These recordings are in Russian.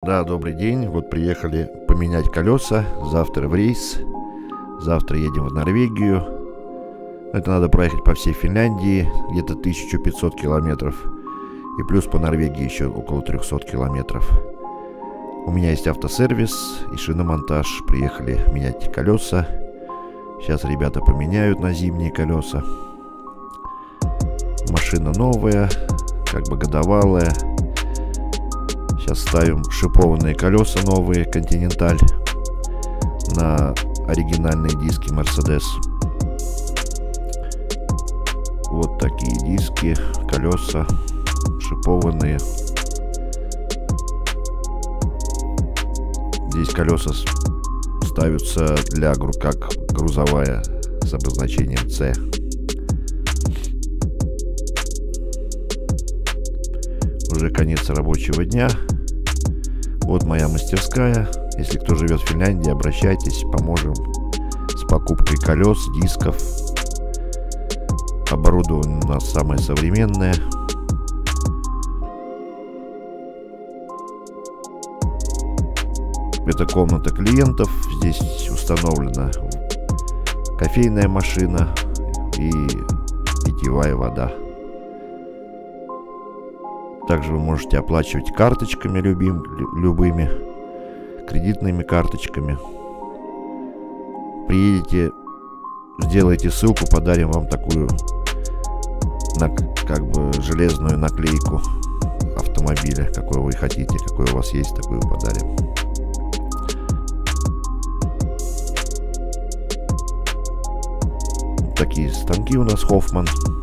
Да, добрый день. Вот приехали поменять колеса. Завтра в рейс. Завтра едем в Норвегию. Это надо проехать по всей Финляндии. Где-то 1500 километров. И плюс по Норвегии еще около 300 километров. У меня есть автосервис и шиномонтаж. Приехали менять колеса. Сейчас ребята поменяют на зимние колеса. Машина новая, как бы годовалая. Сейчас ставим шипованные колеса новые, Continental, на оригинальные диски Mercedes. Вот такие диски, колеса шипованные. Здесь колеса ставятся как грузовая с обозначением C. Уже конец рабочего дня. Вот моя мастерская. Если кто живет в Финляндии, обращайтесь, поможем с покупкой колес, дисков. Оборудование у нас самое современное. Это комната клиентов. Здесь установлена кофейная машина и питьевая вода. Также вы можете оплачивать карточками любыми, кредитными карточками. Приедете, сделайте ссылку, подарим вам такую как бы железную наклейку автомобиля, какой вы хотите, какой у вас есть, такую подарим. Такие станки у нас Hoffman.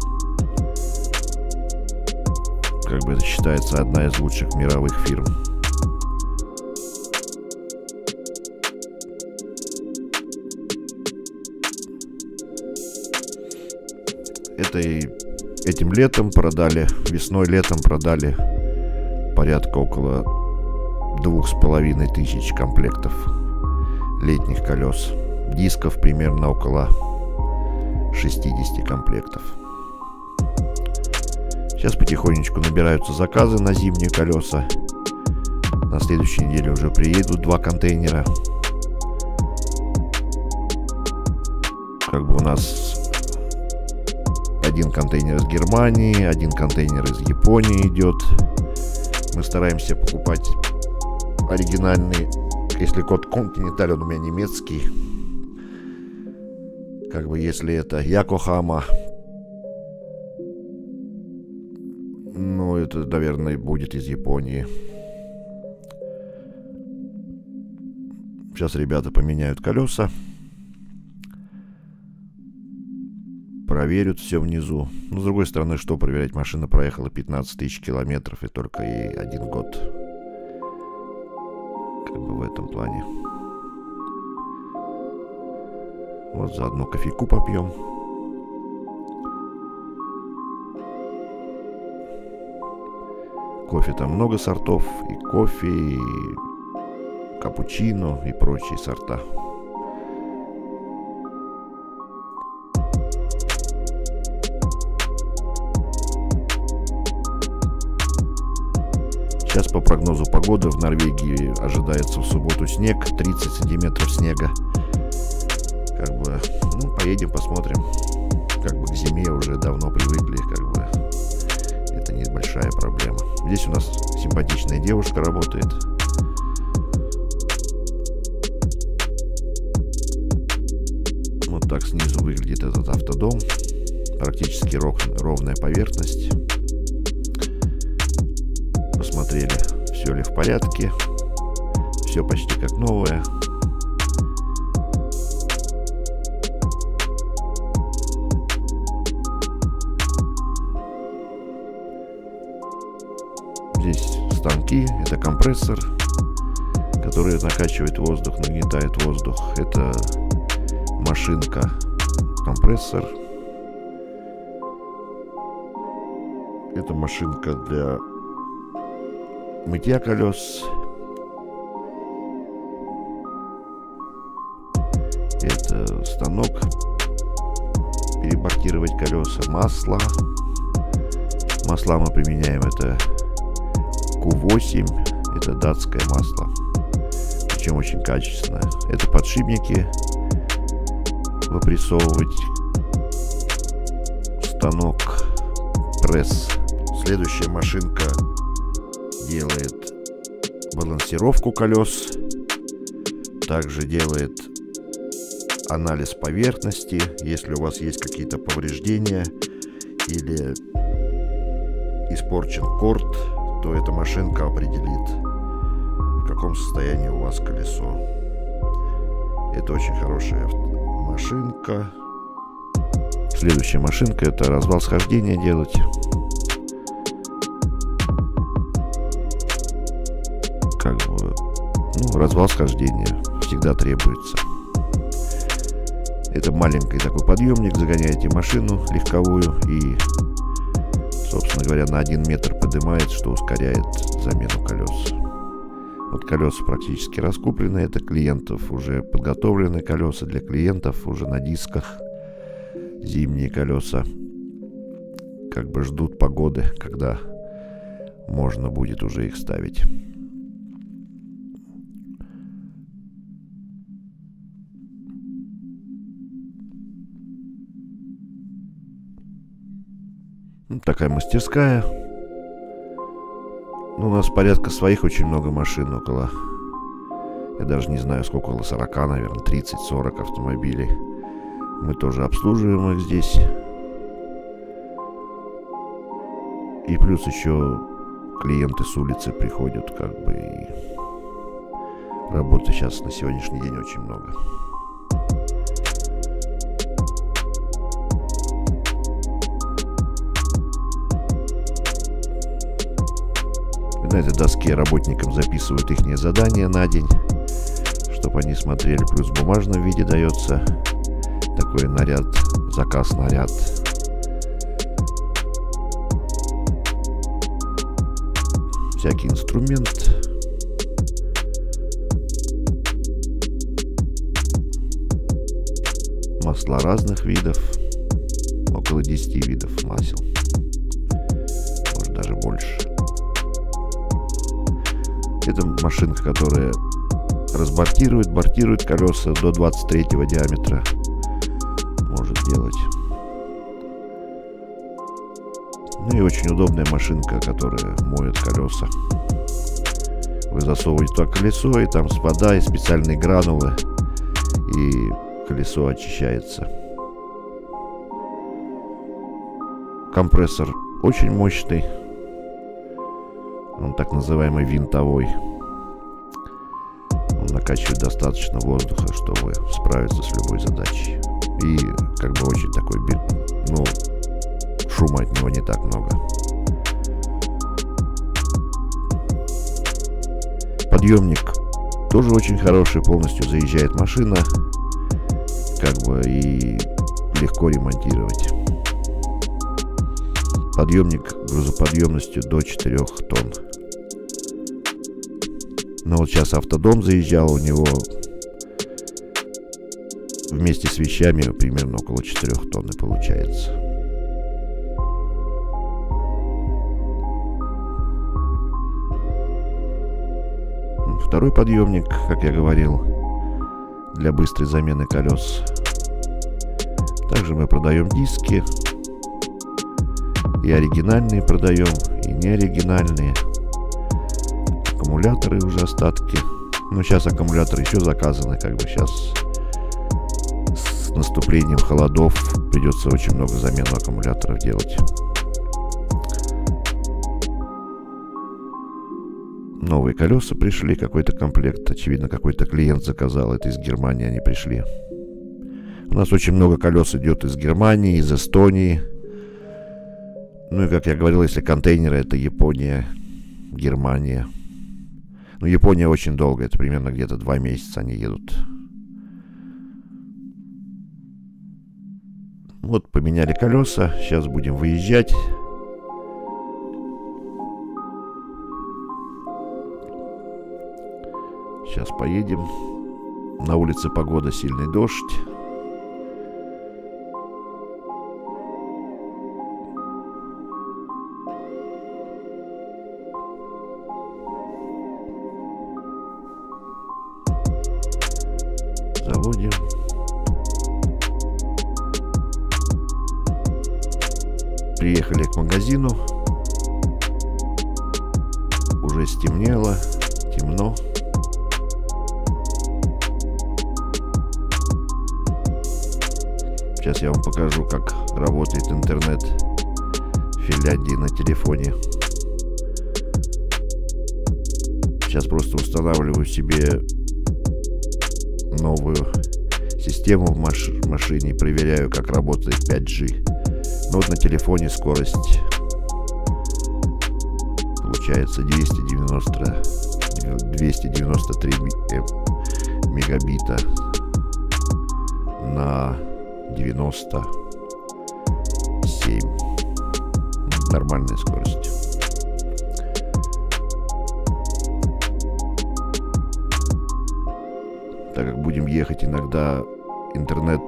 Как бы это считается одна из лучших мировых фирм. Этим летом продали, весной-летом продали порядка около 2500 комплектов летних колес. Дисков примерно около 60 комплектов. Сейчас потихонечку набираются заказы на зимние колеса. На следующей неделе уже приедут 2 контейнера. Как бы у нас 1 контейнер из Германии, 1 контейнер из Японии идет. Мы стараемся покупать оригинальный. Если код Continental, он у меня немецкий. Как бы если это Yokohama, ну, это, наверное, будет из Японии. Сейчас ребята поменяют колеса. Проверят все внизу. Но, с другой стороны, что проверять? Машина проехала 15 000 километров, и только ей 1 год. Как бы в этом плане. Вот заодно кофейку попьем. Кофе там много сортов. И кофе, и капучино, и прочие сорта. Сейчас по прогнозу погоды в Норвегии ожидается в субботу снег. 30 сантиметров снега. Как бы, ну, поедем, посмотрим. Как бы к зиме уже давно привыкли, как бы. Это небольшая проблема. Здесь у нас симпатичная девушка работает. Вот так снизу выглядит этот автодом. Практически ровная поверхность. Посмотрели, все ли в порядке. Все почти как новое. Здесь станки, это компрессор, который накачивает воздух, нагнетает воздух. Это машинка, компрессор. Это машинка для мытья колес. Это станок перебортировать колеса, масло. Масла мы применяем, это Q8, Это датское масло. Причем очень качественное. Это подшипники. Выпрессовывать. Станок. Пресс. Следующая машинка делает балансировку колес. Также делает анализ поверхности. Если у вас есть какие-то повреждения или испорчен корд, то эта машинка определит, в каком состоянии у вас колесо. Это очень хорошая машинка. Следующая машинка — это развал схождения делать. Как бы, развал схождения всегда требуется. Это маленький такой подъемник, загоняете машину легковую и, собственно говоря, на 1 метр поднимает, что ускоряет замену колес. Вот колеса практически раскуплены, это клиентов уже подготовленные колеса для клиентов, уже на дисках. Зимние колеса как бы ждут погоды, когда можно будет уже их ставить. Такая мастерская. У нас порядка своих очень много машин, около, я даже не знаю сколько, около 40, наверное, 30-40 автомобилей. Мы тоже обслуживаем их здесь. И плюс еще клиенты с улицы приходят, как бы, и работы сейчас на сегодняшний день очень много. На этой доске работникам записывают их задания на день, чтобы они смотрели. Плюс в бумажном виде дается такой наряд, заказ-наряд. Всякий инструмент. Масла разных видов. Около 10 видов масел. Может, даже больше. Это машинка, которая разбортирует, бортирует колеса до 23 диаметра. Может делать. Ну и очень удобная машинка, которая моет колеса. Вы засовываете туда колесо, и там с вода и специальные гранулы, и колесо очищается. Компрессор очень мощный. Он так называемый винтовой. Он накачивает достаточно воздуха, чтобы справиться с любой задачей. И как бы очень такой, шума от него не так много. Подъемник тоже очень хороший, полностью заезжает машина, как бы, и легко ремонтировать. Подъемник грузоподъемностью до 4 тонн. Но вот сейчас автодом заезжал, у него вместе с вещами примерно около 4 тонн получается. Второй подъемник, как я говорил, для быстрой замены колес. Также мы продаем диски. И оригинальные продаем, и неоригинальные. Аккумуляторы уже остатки. Но сейчас аккумуляторы еще заказаны. Как бы сейчас с наступлением холодов придется очень много замену аккумуляторов делать. Новые колеса пришли, какой-то комплект. Очевидно, какой-то клиент заказал. Это из Германии они пришли. У нас очень много колес идет из Германии, из Эстонии. Ну и, как я говорил, если контейнеры, это Япония, Германия. Но Япония очень долго, это примерно где-то 2 месяца они едут. Вот поменяли колеса, сейчас будем выезжать. Сейчас поедем. На улице погода, сильный дождь. Заводим. Приехали к магазину. Уже стемнело, темно. Сейчас я вам покажу, как работает интернет в Финляндии на телефоне. Сейчас просто устанавливаю себе новую систему в машине и проверяю, как работает 5G. Но вот на телефоне скорость получается 293 мегабита на 97. Нормальная скорость. Так как будем ехать, иногда интернет,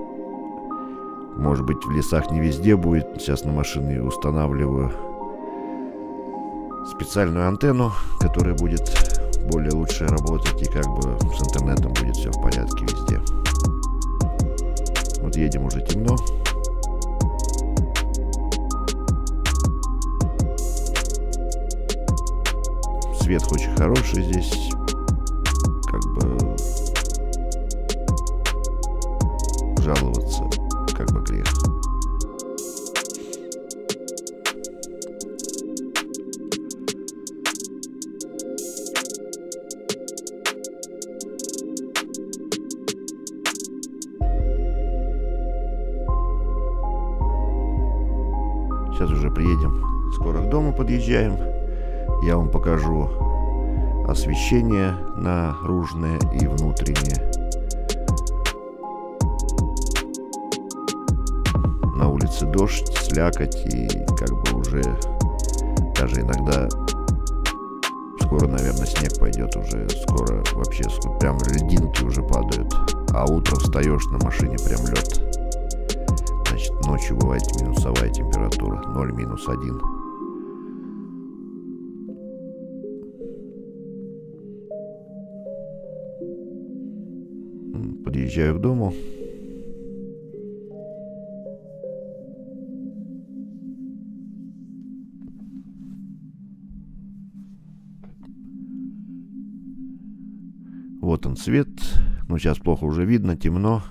может быть, в лесах не везде будет. Сейчас на машине устанавливаю специальную антенну, которая будет более лучше работать, и как бы с интернетом будет все в порядке везде. Вот едем, уже темно. Свет очень хороший здесь, как бы жаловаться как бы грех. Сейчас уже приедем, скоро к дому подъезжаем. Я вам покажу освещение наружное и внутреннее. На улице дождь, слякоть, и как бы уже даже иногда скоро, наверное, снег пойдет уже. Скоро вообще прям льдинки уже падают. А утром встаешь, на машине прям лед. Значит, ночью бывает минусовая температура, 0-1. Подъезжаю к дому. Вот он свет. Ну, сейчас плохо уже видно, темно.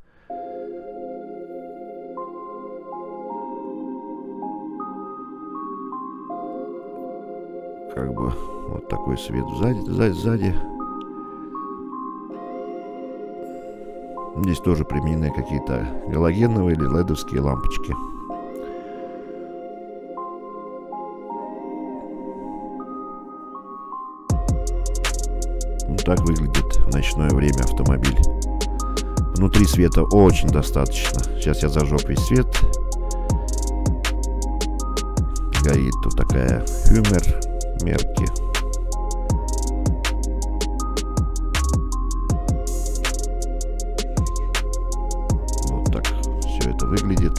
Как бы вот такой свет сзади. Здесь тоже применены какие-то галогеновые или ледовские лампочки. Вот так выглядит в ночное время автомобиль. Внутри света очень достаточно. Сейчас я зажег весь свет. Горит тут такая мерки. Вот так все это выглядит.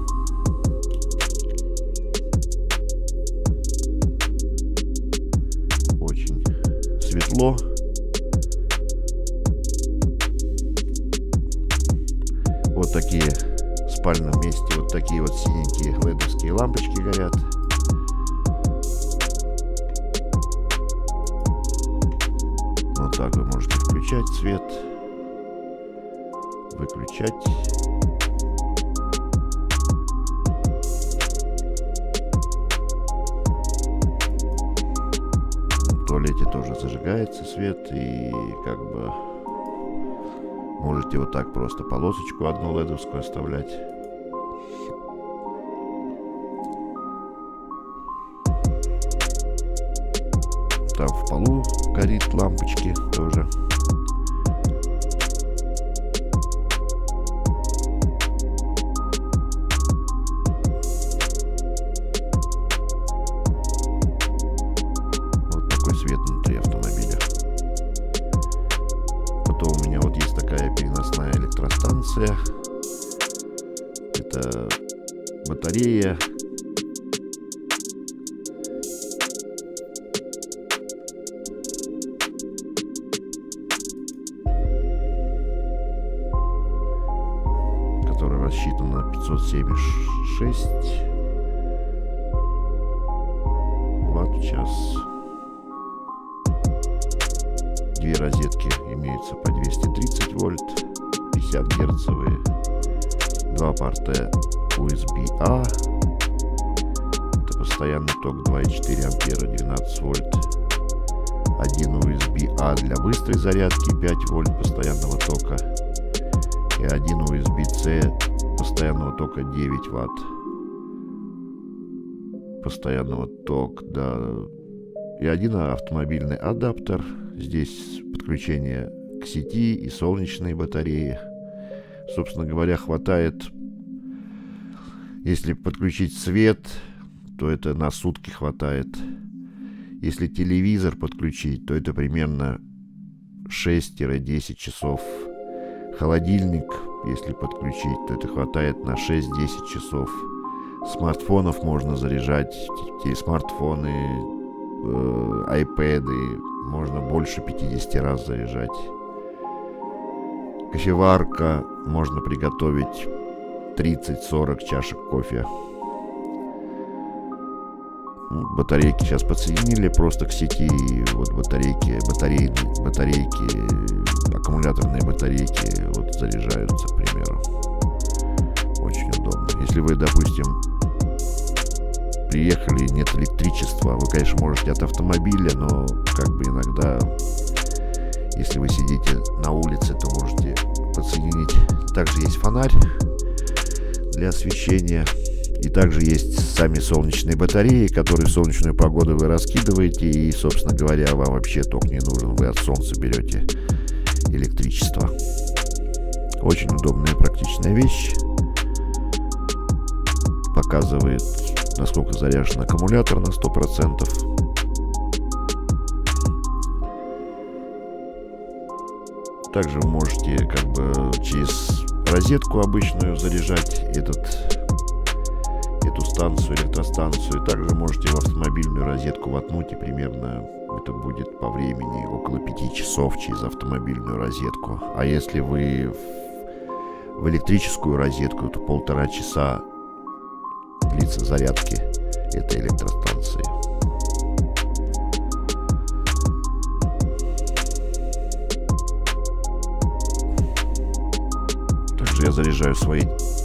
Очень светло. Вот такие в спальном месте, вот такие вот синенькие ледовские лампочки горят. Вот так вы можете включать свет, выключать. В туалете тоже зажигается свет, и как бы можете вот так просто полосочку одну ледовскую оставлять. Там в полу горит лампочки тоже. Вот такой свет внутри автомобиля. Потом у меня вот есть такая переносная электростанция. Это батарея. рассчитана на 576 ватт в час. Две розетки имеются по 230 вольт, 50 герцовые, два порта USB-A, это постоянный ток 2,4 ампера, 12 вольт, один USB-A для быстрой зарядки 5 вольт постоянного тока и один USB-C постоянного тока 9 ватт постоянного тока, да, и один автомобильный адаптер. Здесь подключение к сети и солнечные батареи. Собственно говоря, хватает, если подключить свет, то это на сутки хватает. Если телевизор подключить, то это примерно 6-10 часов. Холодильник, если подключить, то это хватает на 6-10 часов. Смартфонов можно заряжать, смартфоны, айпэды можно больше 50 раз заряжать. Кофеварка, можно приготовить 30-40 чашек кофе. Батарейки сейчас подсоединили просто к сети. Вот батарейки, аккумуляторные батарейки вот заряжаются, к примеру. Очень удобно. Если вы, допустим, приехали, нет электричества, вы, конечно, можете от автомобиля, но как бы иногда, если вы сидите на улице, то можете подсоединить. Также есть фонарь для освещения. И также есть сами солнечные батареи, которые в солнечную погоду вы раскидываете. И, собственно говоря, вам вообще ток не нужен. Вы от солнца берете электричество. Очень удобная и практичная вещь. Показывает, насколько заряжен аккумулятор на 100%. Также вы можете как бы через розетку обычную заряжать эту станцию, электростанцию. Также можете в автомобильную розетку воткнуть, и примерно это будет по времени около 5 часов через автомобильную розетку. А если вы в электрическую розетку, то 1,5 часа длится зарядки этой электростанции. Также я заряжаю свои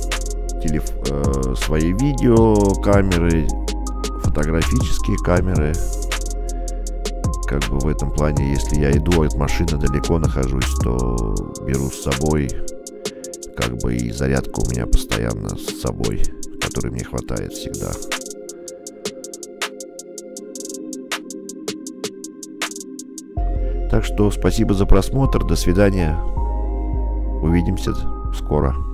видеокамеры, фотографические камеры. Как бы в этом плане, если я иду от машины, далеко нахожусь, то беру с собой, как бы, и зарядка у меня постоянно с собой, которой мне хватает всегда. Так что спасибо за просмотр, до свидания, увидимся скоро.